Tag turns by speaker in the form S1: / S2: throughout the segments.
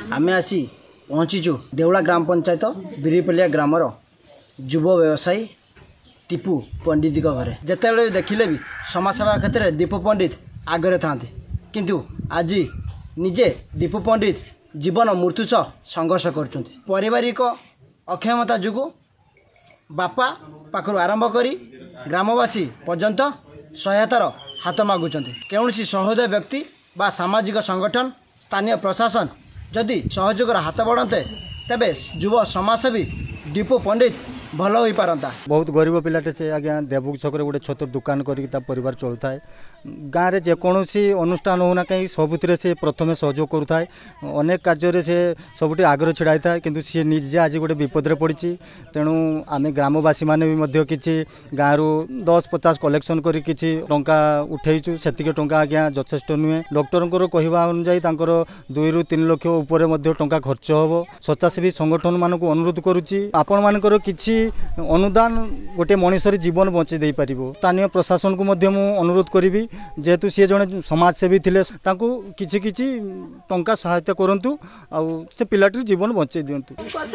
S1: आमे आसी पहुँचीचु देवला ग्राम पंचायत बिरीपलिया ग्रामर युव व्यवसायी दीपू पंडित घरे जिते देखिले भी समाजसेवा क्षेत्र में दीपू पंडित आगे था किंतु आज निजे दीपू पंडित जीवन मृत्यु सह संघर्ष कर पारिवारिक अक्षमता जो बापा पाखर आरंभ कर ग्रामवासी पर्यंत सहायतार हाथ मागुंट कौन सहोदय व्यक्ति बा सामाजिक संगठन स्थानीय प्रशासन जदि सहयोगर हाथ बढ़ते तेबे युव समाजसेवी दीपू पंडित भल हो पारंता।
S2: बहुत गरीब पिलाटे से आज्ञा देवुक छक गोटे छोट दुकान करके परिवार चलुता है। गाँव में जेकोसी अनुष्ठान होना कहीं सबुत से प्रथम सहयोग करुए अनेक कार्य से सबुठ आग्रह छिड़ा था किंतु सी निजे आज गोटे विपद में पड़ी तेणु आम ग्रामवासी मैंने भी किसी गाँव 10-50 कलेक्शन कर टंका उठेचु से टंका आज्ञा यथेष्ट नुहे। डॉक्टर कहवा अनुजाई 2 ରୁ 3 लाख उपर टंका खर्च हम। स्वच्छासेवी संगठन मानक अनुरोध करुच्ची आपण मानकर किसी अनुदान गोटे मनीषर जीवन बचे दे पार। स्थानीय प्रशासन को अनुरोध करी जेहेतु सी जड़े समाजसेवी थे किसी किसी टंका सहायता करूँ से पिलाटी जीवन बचे दिंतु।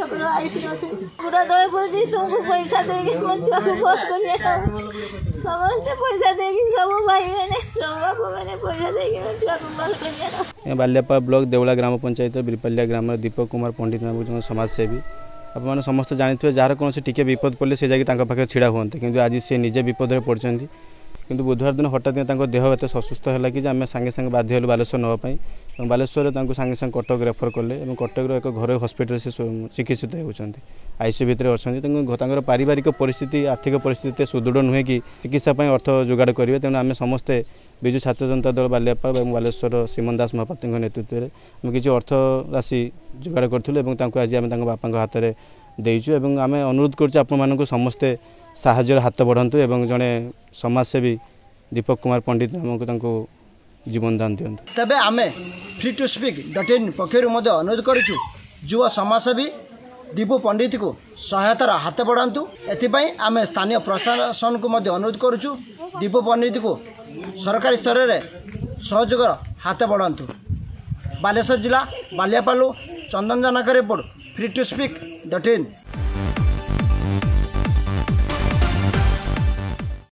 S3: बाल्यापा ब्लॉक देवला ग्राम पंचायत बिरपलिया ग्राम दीपक कुमार पंडित नाम समाजसेवी आप समस्त जानी जार कौन टिके विपद पड़े से जाकि पाखे छिड़ा हुए कि आज सी निजे विपद में पड़ते किंतु बुधवार दिन हठात देह एत असुस्थ है कि आम सांगे सांगे बाध्य हलु बालेश्वर नापी बालेश्वर सांगे सांगे कटक रेफर कले कटक एक घर हस्पिटाल से चिकित्सित होती आईसीयू भितर अच्छा पारिवारिक परिस्थिति आर्थिक परिस्थिति सुदृढ़ नुहे कि चिकित्सा अर्थ जोगाड़ करेंगे। तेणु आम समस्ते विजु छात्र जनता दल बाल्यापा और बालेश्वर श्रीमन दास महापात्र नेतृत्व में आम किसी अर्थ राशि जोगाड़ करूँ आज आम बापा हाथ में देचु और आम अनुरोध कर समस्ते साहाय्य हाथ बढ़ातु एवं जड़े समाजसेवी दीपक कुमार पंडित नामक जीवन दान दिंतु।
S1: तबे आमे freetoSpeak.in पक्षर अनुरोध करूँ युवा समाजसेवी दीपू पंडित को सहायतार हाथ बढ़ातु। एथिपाई आमे स्थानीय प्रशासन को अनुरोध करूँ दीपू पंडित को सरकारी स्तर में सहयोग हाथ बढ़ातु। बालेश्वर जिला बालियापालू चंदन जनाक रिपोर्ट freetoSpeak.in।